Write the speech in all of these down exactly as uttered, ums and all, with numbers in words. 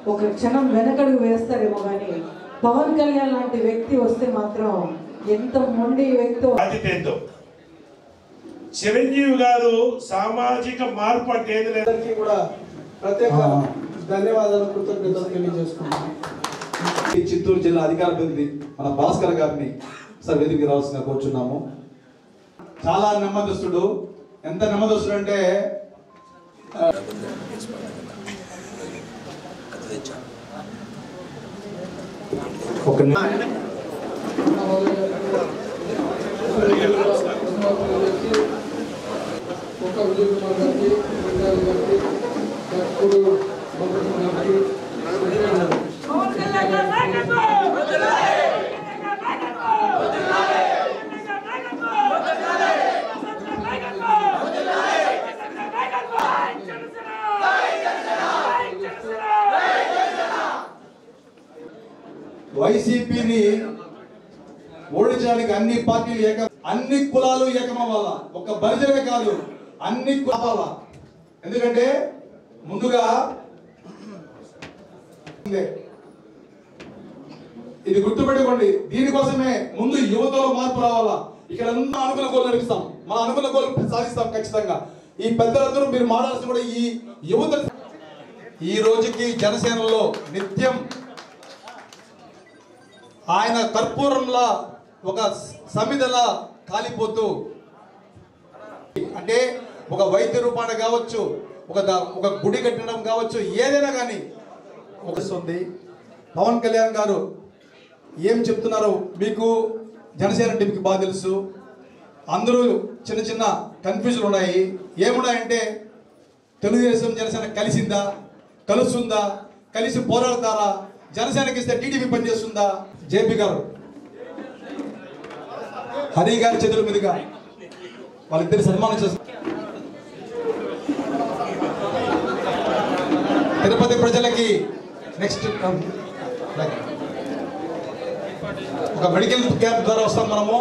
ఒక క్షణం వెనకడుగు వేస్తారేమో కానీ పవన్ కళ్యాణ్ లాంటి వ్యక్తి వస్తే మాత్రం ఎంత మొండి వ్యక్తి. చిరంజీవి గారు సామాజిక మార్పు అంటే కూడా ప్రత్యేక ధన్యవాదాలు కృతజ్ఞతలు తెలియజేసుకుంటున్నాను. చిత్తూరు జిల్లా అధికార ప్రతినిధి మన భాస్కర్ గారిని సార్ వేదికకి రావాల్సిందిగా కోరుచున్నాము. చాలా నెమ్మదస్తుడు. ఎంత నెమ్మదస్తుడు అంటే ఒక వైసీపీని ఓడించడానికి అన్ని పార్టీలు ఏక అన్ని కులాలు ఏకమవ్వాలా. ఒక బరిజనే కాదు, అన్ని కులాల. ఎందుకంటే ముందుగా ఇది గుర్తుపెట్టుకోండి, దీనికోసమే ముందు యువతలో మార్పు రావాలా. ఇక్కడ అనుకున్న గోల్ నడిపిస్తాం, మన అనుకున్న గోల్ సాధిస్తాం ఖచ్చితంగా. ఈ పెద్దలందరూ మీరు మాట్లాడాల్సిన కూడా ఈ యువత. ఈ రోజుకి జనసేనలో నిత్యం ఆయన కర్పూరంలా ఒక సమిధలా కాలిపోతూ, అంటే ఒక వైద్య రూపాన కావచ్చు, ఒక ఒక గుడి కట్టడం కావచ్చు, ఏదైనా కానీ వస్తుంది. పవన్ కళ్యాణ్ గారు ఏం చెప్తున్నారో మీకు జనసేన టీంకి బాగా తెలుసు. అందరూ చిన్న చిన్న కన్ఫ్యూజన్ ఉన్నాయి. ఏమున్నాయంటే తెలుగుదేశం జనసేన కలిసిందా, కలుస్తుందా, కలిసి పోరాడతారా, జనసేనకి ఇస్తే టీడీపీ పనిచేస్తుందా. జేపీ గారు హరి గారి చేతుల మీదుగా వాళ్ళిద్దరి సన్మానం చేస్తారు. తిరుపతి ప్రజలకి నెక్స్ట్ ఒక మెడికల్ క్యాంప్ ద్వారా వస్తాం మనము.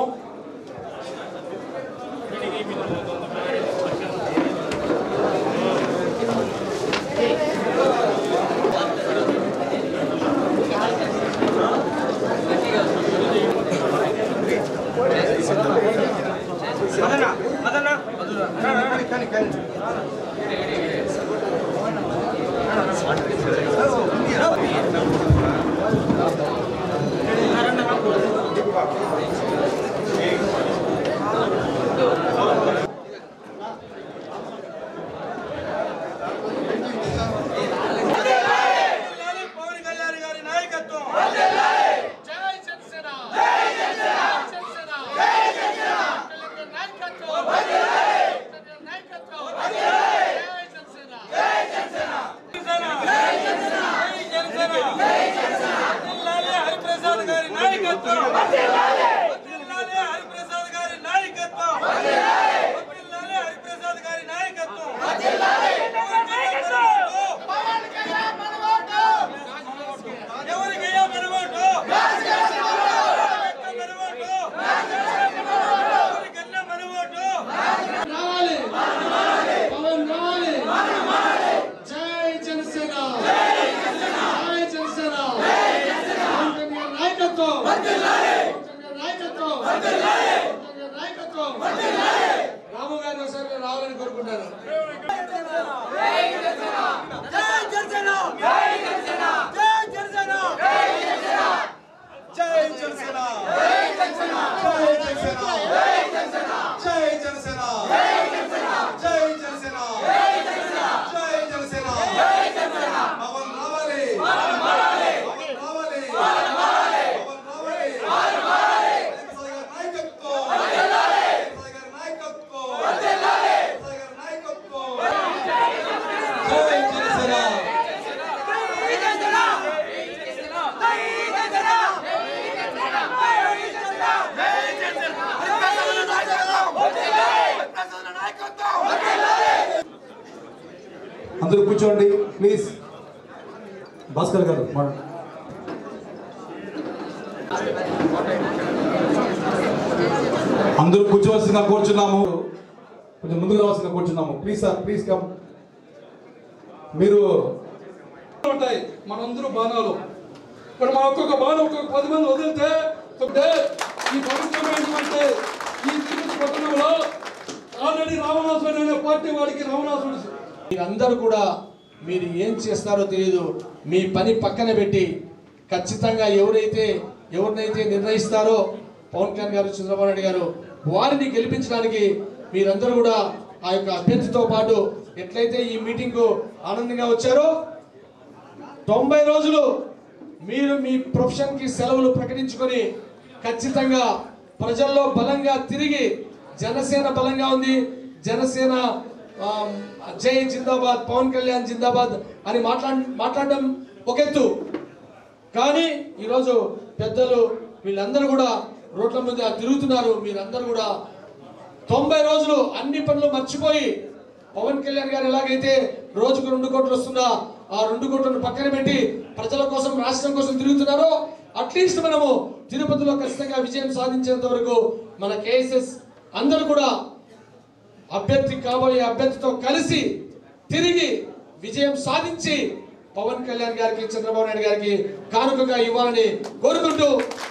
రాము గారిని ఒకసారి రావాలని కోరుకుంటాను. అందరూ కూర్చోండి ప్లీజ్. భాస్కర్ గారు అందరూ కూర్చోవలసిందిగా కోరుచున్నాము. కొంచెం ముందుకు రావాల్సిందిగా కోరుచున్నాము. Please sir, please come. మీరు ఉంటాయి మనందరూ బాణాలు. ఇప్పుడు మా ఒక్కొక్క బాణం ఒక్కొక్క పది మంది వదిలితే ఈ పవిత్రమైనటువంటి ఈ తిరుపతి పట్టణంలో ఆల్రెడీ రావణాసురుడు అనే పార్టీ వాడికి రావణాసురుడు. మీరందరూ కూడా మీరు ఏం చేస్తారో తెలియదు. మీ పని పక్కన పెట్టి ఖచ్చితంగా ఎవరైతే ఎవరినైతే నిర్ణయిస్తారో పవన్ కళ్యాణ్ గారు, చంద్రబాబు నాయుడు గారు, వారిని గెలిపించడానికి మీరందరూ కూడా ఆ యొక్క అభ్యర్థితో పాటు ఎట్లయితే ఈ మీటింగ్ ఆనందంగా వచ్చారో తొంభై రోజులు మీరు మీ ప్రొఫెషన్ కి సెలవులు ప్రకటించుకొని ఖచ్చితంగా ప్రజల్లో బలంగా తిరిగి జనసేన బలంగా ఉంది, జనసేన జై జిందాబాద్, పవన్ కళ్యాణ్ జిందాబాద్ అని మాట్లా మాట్లాడడం ఒక ఎత్తు. కానీ ఈరోజు పెద్దలు వీళ్ళందరూ కూడా రోడ్ల మీద తిరుగుతున్నారు. మీరందరూ కూడా తొంభై రోజులు అన్ని పనులు మర్చిపోయి పవన్ కళ్యాణ్ గారు ఎలాగైతే రోజుకు రెండు కోట్లు వస్తుందా ఆ రెండు కోట్లను పక్కన పెట్టి ప్రజల కోసం, రాష్ట్రం కోసం తిరుగుతున్నారో అట్లీస్ట్ మనము తిరుపతిలో ఖచ్చితంగా విజయం సాధించేంత వరకు మన కేఎస్ఎస్ అందరూ కూడా అభ్యర్థి కాబోయే అభ్యర్థితో కలిసి తిరిగి విజయం సాధించి పవన్ కళ్యాణ్ గారికి, చంద్రబాబు నాయుడు గారికి కానుకగా ఇవ్వాలని కోరుకుంటూ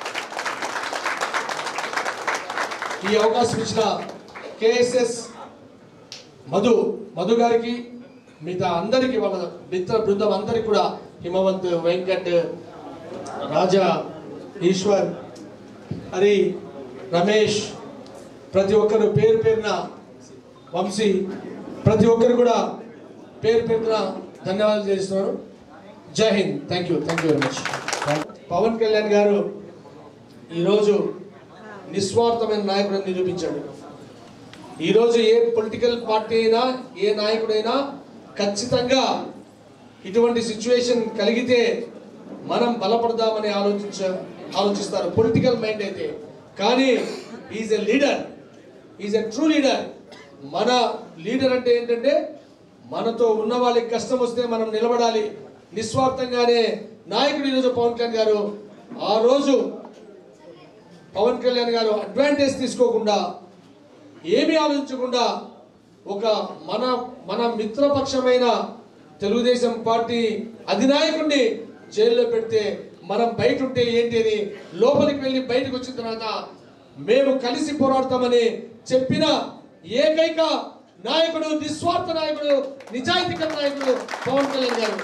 ఈ అవకాశం ఇచ్చిన కేఎస్ఎస్ మధు మధు గారికి, మిగతా అందరికీ, వాళ్ళ మిత్ర బృందం అందరికి కూడా, హిమవంత్, వెంకట్, రాజా, ఈశ్వర్, హరి, రమేష్, ప్రతి ఒక్కరు పేరు పేరున, వంశీ, ప్రతి ఒక్కరు కూడా పేరు పేరున ధన్యవాదాలు చేస్తున్నారు. Jai Hind. Thank you thank you very much. Pawan Kalyan గారు ఈరోజు నిస్వార్థమైన నాయకుడు నిరూపించాడు. ఈరోజు ఏ పొలిటికల్ పార్టీ అయినా, ఏ నాయకుడైనా ఖచ్చితంగా ఇటువంటి సిచ్యువేషన్ కలిగితే మనం బలపడదామని ఆలోచించ ఆలోచిస్తారు పొలిటికల్ మైండ్ అయితే. కానీ is a leader, is a true leader. మన లీడర్ అంటే ఏంటంటే మనతో ఉన్న వాళ్ళకి కష్టం వస్తే మనం నిలబడాలి నిస్వార్థంగానే నాయకుడు. ఈరోజు పవన్ కళ్యాణ్ గారు ఆ రోజు పవన్ కళ్యాణ్ గారు అడ్వాంటేజ్ తీసుకోకుండా, ఏమీ ఆలోచించకుండా ఒక మన మన మిత్రపక్షమైన తెలుగుదేశం పార్టీ అధినాయకుడిని జైల్లో పెడితే మనం బయట ఉంటే ఏంటి అని లోపలికి వెళ్ళి బయటకు వచ్చిన తర్వాత మేము కలిసి పోరాడతామని చెప్పిన ఏకైక నాయకుడు, నిస్వార్థ నాయకుడు, నిజాయితీకర నాయకుడు పవన్ కళ్యాణ్ గారు.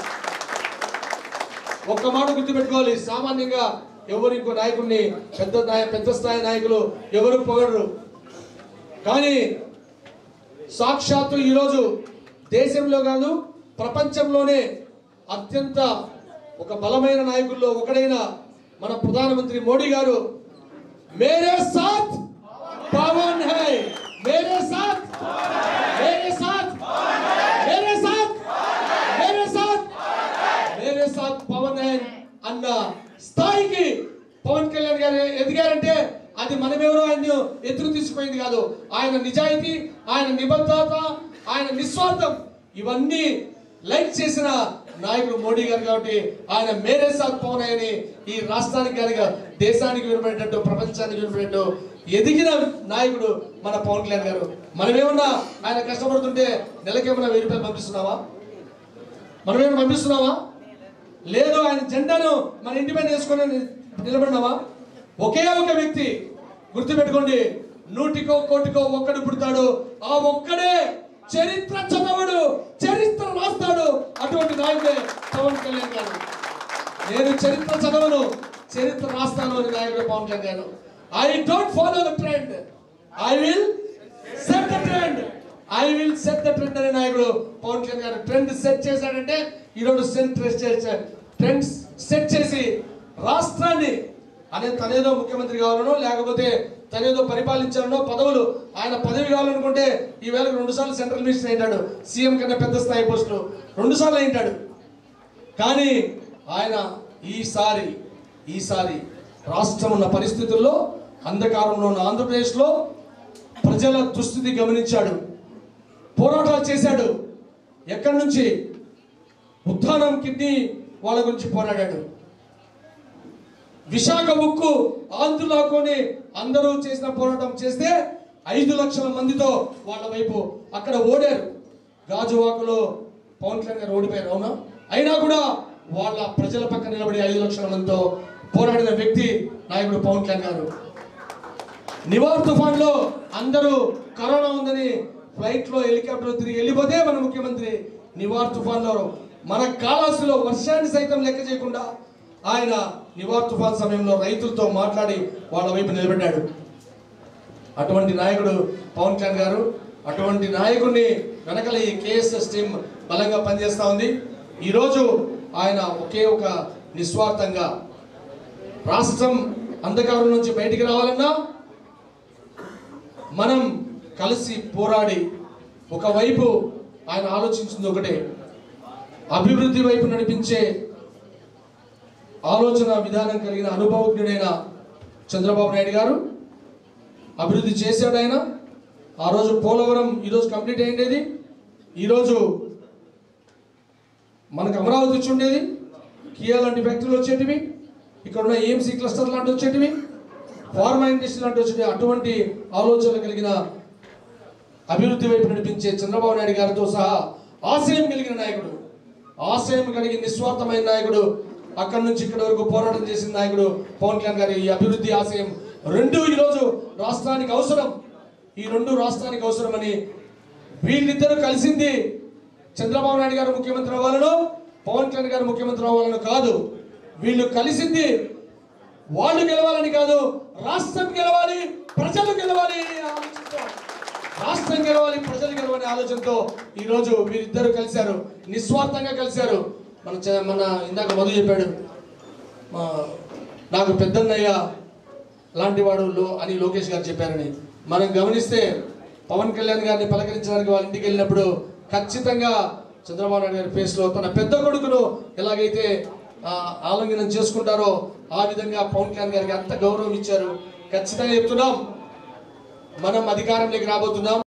ఒక్క మాట గుర్తుపెట్టుకోవాలి, సామాన్యంగా ఎవరు ఇంకో నాయకుడిని పెద్ద పెద్ద స్థాయి నాయకులు ఎవరు పొగడరు. కానీ సాక్షాత్తు ఈరోజు దేశంలో కాదు ప్రపంచంలోనే అత్యంత ఒక బలమైన నాయకుల్లో ఒకడైన మన ప్రధానమంత్రి మోడీ గారు మేరే సాత్ పవన్ హై, మేరే సాత్ మేరే సాత్ మేరే సాత్ మేరే సాత్ మేరే సాత్ పవన్ హై అన్న స్థాయికి పవన్ కళ్యాణ్ గారు ఎదిగారంటే అది మనమెవరో ఆయన ఎదురు తీసుకుపోయింది కాదు. ఆయన నిజాయితీ, ఆయన నిబద్ధత, ఆయన నిస్వార్థం ఇవన్నీ లైక్ చేసిన నాయకుడు మోడీ గారు. కాబట్టి ఆయన మేరే సాత్ పవన్ అని ఈ రాష్ట్రానికి కానీ దేశానికి వినపడేటట్టు, ప్రపంచానికి వినపడేటట్టు ఎదిగిన నాయకుడు మన పవన్ కళ్యాణ్ గారు. మనమేమన్నా ఆయన కష్టపడుతుంటే నెలకేమన్నా వెయ్యి రూపాయలు పంపిస్తున్నావా? మనమేమన్నా పంపిస్తున్నావా? లేదు. ఆయన జెండాను మన ఇంటి పైన వేసుకొని నిలబడినావా? ఒకే ఒక వ్యక్తి గుర్తుపెట్టుకోండి, నూటికో కోటికో ఒక్కడు పుడతాడు, ఆ ఒక్కడే చరిత్ర చదవడు, చరిత్ర రాస్తాడు. అటువంటి నాయకుడే పవన్ కళ్యాణ్ గారు. నేను చరిత్ర చదవను, చరిత్ర రాస్తాను అని నాయకుడు పవన్ కళ్యాణ్ గారు. I don't follow the trend, I will set the trend, I will set the trend అనే నాయకుడు పవన్ కళ్యాణ్ గారు. ట్రెండ్ సెట్ చేశాడంటే ఈరోజు సెట్ ట్రెండ్ సెట్ చేసి రాష్ట్రాన్ని అనే తనేదో ముఖ్యమంత్రి కావాలనో లేకపోతే తనేదో పరిపాలించాలనో పదవులు, ఆయన పదవి కావాలనుకుంటే ఈవేళ రెండు సార్లు సెంట్రల్ మినిస్టర్ అయింటాడు, సీఎం కన్నా పెద్ద స్థాయి పోస్టులు రెండు సార్లు అయింటాడు. కానీ ఆయన ఈసారి ఈసారి రాష్ట్రం ఉన్న పరిస్థితుల్లో, అంధకారంలో ఉన్న ఆంధ్రప్రదేశ్లో ప్రజల దుస్థితి గమనించాడు, పోరాటాలు చేశాడు. ఎక్కడి నుంచి? ఉత్థానం కిడ్నీ వాళ్ళ గురించి పోరాడాడు. విశాఖ ఉక్కు ఆంధ్రులాకొని అందరూ చేసిన పోరాటం చేస్తే ఐదు లక్షల మందితో వాళ్ళ వైపు అక్కడ ఓడారు. గాజువాకలో పవన్ కళ్యాణ్ గారు ఓడిపోయారు, అవునా? అయినా కూడా వాళ్ళ ప్రజల పక్క నిలబడి ఐదు లక్షల మందితో పోరాడిన వ్యక్తి నాయకుడు పవన్ కళ్యాణ్ గారు. నివార్ తుఫాన్ లో అందరూ కరోనా ఉందని ఫ్లైట్ లో హెలికాప్టర్ తిరిగి వెళ్ళిపోతే మన ముఖ్యమంత్రి నివార్ తుఫాన్ లో మన కాళహస్తిలో వర్షాన్ని సైతం లెక్క చేయకుండా ఆయన నివార్ తుఫాన్ సమయంలో రైతులతో మాట్లాడి వాళ్ళ వైపు నిలబెట్టాడు. అటువంటి నాయకుడు పవన్ కళ్యాణ్ గారు. అటువంటి నాయకుడిని వెనకల ఈ కేఎస్ఎస్ టీం బలంగా పనిచేస్తూ ఉంది. ఈరోజు ఆయన ఒకే ఒక నిస్వార్థంగా రాష్ట్రం అంధకారం నుంచి బయటికి రావాలన్నా మనం కలిసి పోరాడి, ఒకవైపు ఆయన ఆలోచించింది ఒకటే, అభివృద్ధి వైపు నడిపించే ఆలోచన విధానం కలిగిన అనుభవజ్ఞుడైన చంద్రబాబు నాయుడు గారు అభివృద్ధి చేశాడు. ఆయన ఆ రోజు పోలవరం ఈరోజు కంప్లీట్ అయ్యేది. ఈరోజు మనకు అమరావతి వచ్చి ఉండేది, కియా లాంటి ఫ్యాక్టరీలు వచ్చేటివి, ఇక్కడ ఉన్న ఏఎంసీ క్లస్టర్ లాంటి వచ్చేటివి, ఫార్మా ఇండస్ట్రీ లాంటి వచ్చేటివి. అటువంటి ఆలోచనలు కలిగిన అభివృద్ధి వైపు నడిపించే చంద్రబాబు నాయుడు గారితో సహా ఆశయం కలిగిన నాయకుడు, ఆశయం కలిగిన నిస్వార్థమైన నాయకుడు, అక్కడి నుంచి ఇక్కడి వరకు పోరాటం చేసిన నాయకుడు పవన్ కళ్యాణ్ గారి ఈ అభివృద్ధి ఆశయం రెండు ఈరోజు రాష్ట్రానికి అవసరం. ఈ రెండు రాష్ట్రానికి అవసరమని వీళ్ళిద్దరూ కలిసింది చంద్రబాబు నాయుడు గారు ముఖ్యమంత్రి అవ్వాలను, పవన్ కళ్యాణ్ గారు ముఖ్యమంత్రి అవ్వాలను కాదు. వీళ్ళు కలిసింది వాళ్ళు గెలవాలని కాదు, రాష్ట్రం గెలవాలి, ప్రజలు గెలవాలి ఆలోచనతో, రాష్ట్రం గెలవాలి, ప్రజలు గెలవాలి ఆలోచనతో ఈరోజు వీరిద్దరు కలిశారు, నిస్వార్థంగా కలిశారు. మన మన ఇందాక మొదలు చెప్పాడు, నాకు పెద్దన్నయ్య లాంటి వాడు లో అని లోకేష్ గారు చెప్పారని. మనం గమనిస్తే పవన్ కళ్యాణ్ గారిని పలకరించడానికి వాళ్ళ ఇంటికి వెళ్ళినప్పుడు ఖచ్చితంగా చంద్రబాబు నాయుడు గారి ఫేస్ లో తన పెద్ద కొడుకును ఎలాగైతే ఆలింగనం చేసుకుంటారో ఆ విధంగా పవన్ కళ్యాణ్ గారికి అంత గౌరవం ఇచ్చారు. ఖచ్చితంగా చెప్తున్నాం, మనం అధికారంలోకి రాబోతున్నాం.